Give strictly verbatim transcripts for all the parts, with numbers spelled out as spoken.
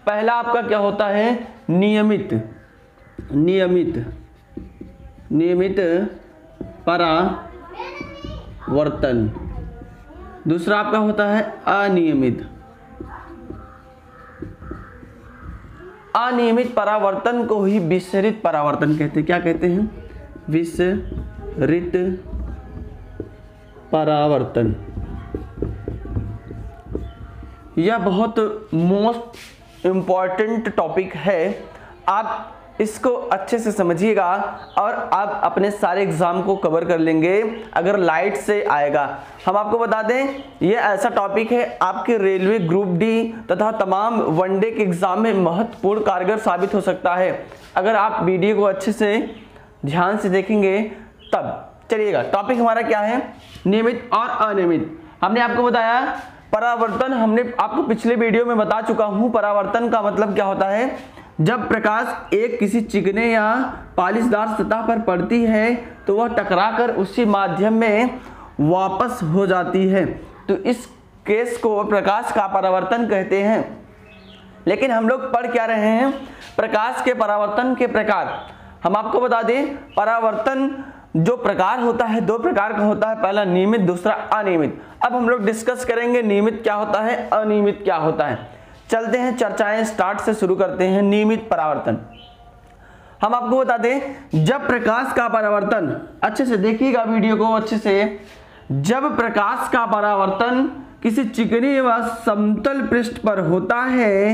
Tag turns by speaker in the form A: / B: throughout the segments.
A: पहला आपका क्या होता है, नियमित नियमित नियमित परावर्तन। दूसरा आपका होता है अनियमित अनियमित परावर्तन को ही विसरित परावर्तन कहते हैं। क्या कहते हैं, विसरित परावर्तन। यह बहुत मोस्ट इम्पॉर्टेंट टॉपिक है, आप इसको अच्छे से समझिएगा और आप अपने सारे एग्जाम को कवर कर लेंगे अगर लाइट से आएगा। हम आपको बता दें ये ऐसा टॉपिक है आपके रेलवे ग्रुप डी तथा तमाम वनडे के एग्जाम में महत्वपूर्ण कारगर साबित हो सकता है अगर आप वीडियो को अच्छे से ध्यान से देखेंगे तब। चलिएगा, टॉपिक हमारा क्या है, नियमित और अनियमित। हमने आपको बताया परावर्तन, हमने आपको पिछले वीडियो में बता चुका हूं परावर्तन का मतलब क्या होता है, जब प्रकाश एक किसी चिकने या पालिशदार सतह पर पड़ती है तो वह टकराकर उसी माध्यम में वापस हो जाती है, तो इस केस को प्रकाश का परावर्तन कहते हैं। लेकिन हम लोग पढ़ क्या रहे हैं, प्रकाश के परावर्तन के प्रकार। हम आपको बता दें परावर्तन जो प्रकार होता है दो प्रकार का होता है, पहला नियमित, दूसरा अनियमित। अब हम लोग डिस्कस करेंगे नियमित क्या होता है, अनियमित क्या होता है। चलते हैं चर्चाएं स्टार्ट से शुरू करते हैं। नियमित परावर्तन, हम आपको बता दें जब प्रकाश का परावर्तन, अच्छे से देखिएगा वीडियो को अच्छे से, जब प्रकाश का परावर्तन किसी चिकनी व समतल पृष्ठ पर होता है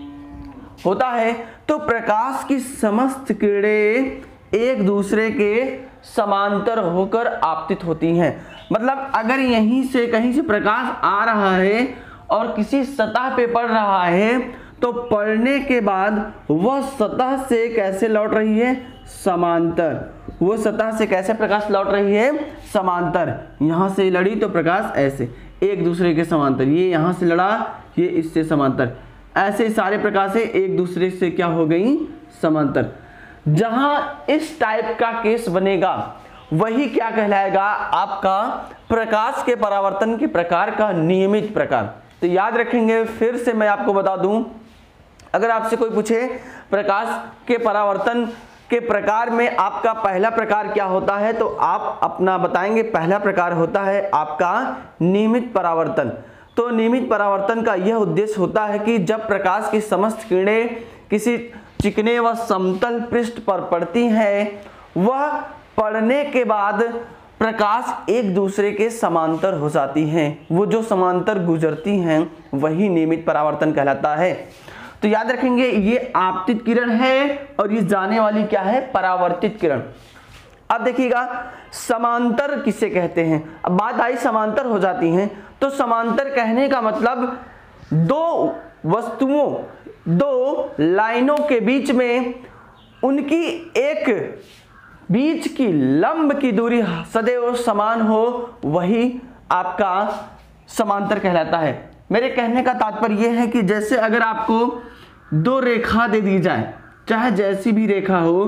A: होता है तो प्रकाश की समस्त किरणें एक दूसरे के समांतर होकर आपतित होती हैं। मतलब अगर यहीं से कहीं से प्रकाश आ रहा है और किसी सतह पे पड़ रहा है तो पड़ने के बाद वह सतह से कैसे लौट रही है, समांतर। वो सतह से कैसे प्रकाश लौट रही है, समांतर। यहाँ से लड़ी तो प्रकाश ऐसे एक दूसरे के समांतर, ये यहाँ से लड़ा ये इससे समांतर, ऐसे सारे प्रकाश एक दूसरे से क्या हो गई, समांतर। जहां इस टाइप का केस बनेगा वही क्या कहलाएगा, आपका प्रकाश के परावर्तन के प्रकार का नियमित प्रकार। तो याद रखेंगे, फिर से मैं आपको बता दूं, अगर आपसे कोई पूछे प्रकाश के परावर्तन के प्रकार में आपका पहला प्रकार क्या होता है तो आप अपना बताएंगे पहला प्रकार होता है आपका नियमित परावर्तन। तो नियमित परावर्तन का यह उद्देश्य होता है कि जब प्रकाश की समस्त किरणें किसी चिकने व समतल पृष्ठ पर पड़ती हैं, वह पड़ने के बाद प्रकाश एक दूसरे के समांतर हो जाती हैं, वो जो समांतर गुजरती हैं वही नियमित परावर्तन कहलाता है। तो याद रखेंगे ये आपतित किरण है और ये जाने वाली क्या है, परावर्तित किरण। अब देखिएगा समांतर किसे कहते हैं, अब बात आई समांतर हो जाती हैं, तो समांतर कहने का मतलब दो वस्तुओं दो लाइनों के बीच में उनकी एक बीच की लंब की दूरी सदैव समान हो, वही आपका समांतर कहलाता है। मेरे कहने का तात्पर्य यह है कि जैसे अगर आपको दो रेखा दे दी जाए, चाहे जैसी भी रेखा हो,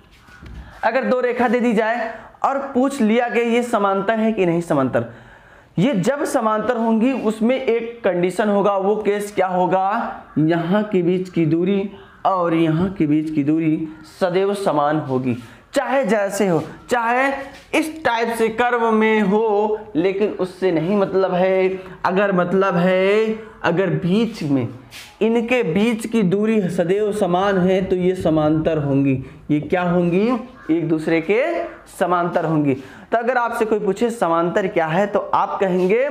A: अगर दो रेखा दे दी जाए और पूछ लिया कि ये समांतर है कि नहीं समांतर, ये जब समांतर होंगी उसमें एक कंडीशन होगा, वो केस क्या होगा, यहाँ के बीच की दूरी और यहाँ के बीच की दूरी सदैव समान होगी, चाहे जैसे हो, चाहे इस टाइप से कर्व में हो, लेकिन उससे नहीं मतलब है। अगर मतलब है, अगर बीच में इनके बीच की दूरी सदैव समान है तो ये समांतर होंगी, ये क्या होंगी, एक दूसरे के समांतर होंगी। तो अगर आपसे कोई पूछे समांतर क्या है तो आप कहेंगे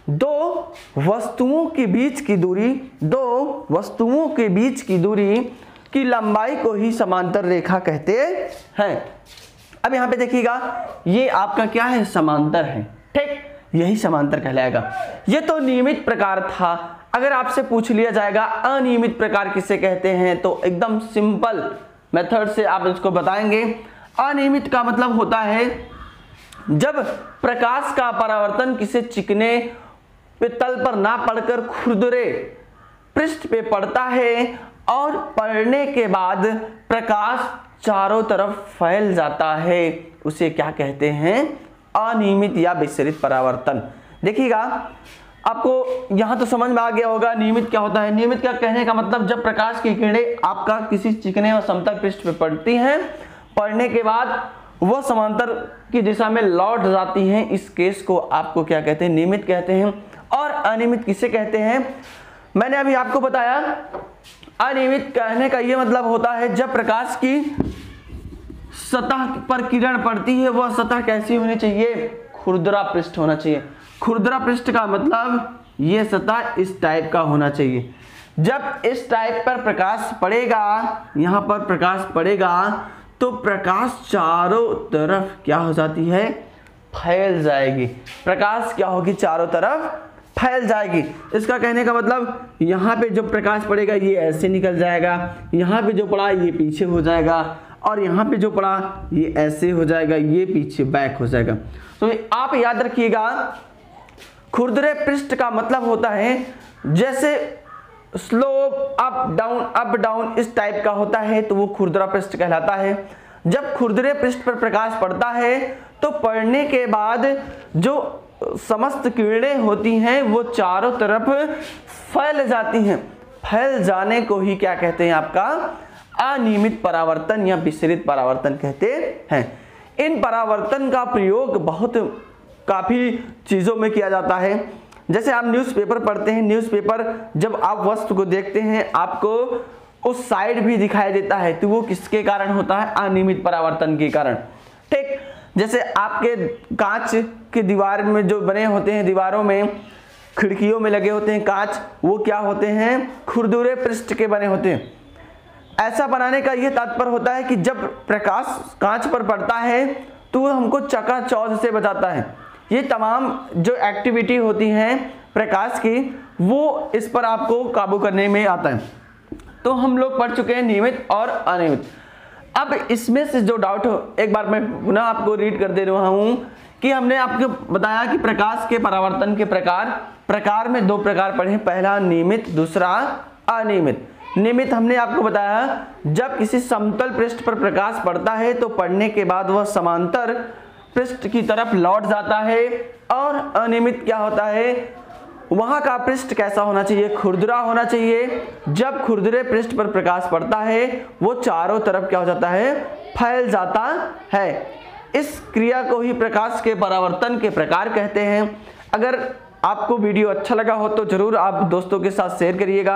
A: दो वस्तुओं के बीच की दूरी दो वस्तुओं के बीच की दूरी की लंबाई को ही समांतर रेखा कहते हैं। अब यहाँ पे देखिएगा ये आपका क्या है, समांतर है, ठीक, यही समांतर कहलाएगा। ये तो नियमित प्रकार था। अगर आपसे पूछ लिया जाएगा अनियमित प्रकार किसे कहते हैं तो एकदम सिंपल मेथड से आप इसको बताएंगे। अनियमित का मतलब होता है जब प्रकाश का परावर्तन किसी चिकने पे तल पर ना पड़कर खुरदरे पृष्ठ पे पड़ता है और पड़ने के बाद प्रकाश चारों तरफ फैल जाता है, उसे क्या कहते हैं, अनियमित या विसरित परावर्तन। देखिएगा आपको यहाँ तो समझ में आ गया होगा नियमित क्या होता है। नियमित क्या कहने का मतलब, जब प्रकाश की किरणें आपका किसी चिकने और समतल पृष्ठ पे पड़ती हैं, पड़ने के बाद वह समांतर की दिशा में लौट जाती हैं, इस केस को आपको क्या कहते हैं, नियमित कहते हैं। और अनियमित किसे कहते हैं, मैंने अभी आपको बताया। अनियमित कहने का यह मतलब होता है जब प्रकाश की सतह पर किरण पड़ती है, वह सतह कैसी होनी चाहिए, खुरदरा पृष्ठ होना चाहिए। खुरदरा पृष्ठ का मतलब यह सतह इस टाइप का होना चाहिए। जब इस टाइप पर प्रकाश पड़ेगा, यहां पर प्रकाश पड़ेगा, तो प्रकाश चारों तरफ क्या हो जाती है, फैल जाएगी। प्रकाश क्या होगी, चारों तरफ फैल जाएगी। इसका कहने का मतलब यहाँ पे जो प्रकाश पड़ेगा ये ऐसे निकल जाएगा, यहाँ पे जो पड़ा ये पीछे हो जाएगा, और यहाँ पे जो पड़ा ये ऐसे हो जाएगा, ये पीछे बैक हो जाएगा। तो आप याद रखिएगा, खुरदरे पृष्ठ का मतलब होता है जैसे slope up down up down इस टाइप का होता है, तो वो खुरदरा पृष्ठ कहलाता है। जब खुरदरे पृष्ठ पर प्रकाश पड़ता है तो पड़ने के बाद जो समस्त किरणें होती हैं वो चारों तरफ फैल जाती हैं। फैल जाने को ही क्या कहते हैं, आपका अनियमित परावर्तन या विसरित परावर्तन कहते हैं। इन परावर्तन का प्रयोग बहुत काफी चीजों में किया जाता है। जैसे आप न्यूज़पेपर पढ़ते हैं, न्यूज़पेपर जब आप वस्तु को देखते हैं आपको उस साइड भी दिखाई देता है, तो वो किसके कारण होता है, अनियमित परावर्तन के कारण। ठीक, जैसे आपके कांच के दीवार में जो बने होते हैं, दीवारों में खिड़कियों में लगे होते हैं कांच, वो क्या होते हैं, खुरदुरे पृष्ठ के बने होते हैं। ऐसा बनाने का यह तात्पर्य होता है कि जब प्रकाश कांच पर पड़ता है तो वो हमको चकाचौंध से बचाता है। ये तमाम जो एक्टिविटी होती हैं प्रकाश की, वो इस पर आपको काबू करने में आता है। तो हम लोग पढ़ चुके हैं नियमित और अनियमित। अब इसमें से जो डाउट हो, एक बार मैं पुनः आपको रीड कर दे रहा हूं कि हमने आपको बताया कि प्रकाश के परावर्तन के प्रकार प्रकार में दो प्रकार पढ़े, पहला नियमित, दूसरा अनियमित। नियमित हमने आपको बताया जब किसी समतल पृष्ठ पर प्रकाश पड़ता है तो पड़ने के बाद वह समांतर पृष्ठ की तरफ लौट जाता है। और अनियमित क्या होता है, वहां का पृष्ठ कैसा होना चाहिए, खुरदरा होना चाहिए। जब खुरदरे पृष्ठ पर प्रकाश पड़ता है वो चारों तरफ क्या हो जाता है, फैल जाता है। इस क्रिया को ही प्रकाश के परावर्तन के प्रकार कहते हैं। अगर आपको वीडियो अच्छा लगा हो तो जरूर आप दोस्तों के साथ शेयर करिएगा,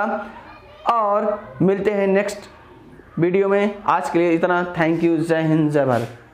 A: और मिलते हैं नेक्स्ट वीडियो में। आज के लिए इतना, थैंक यू, जय हिंद, जय भारत।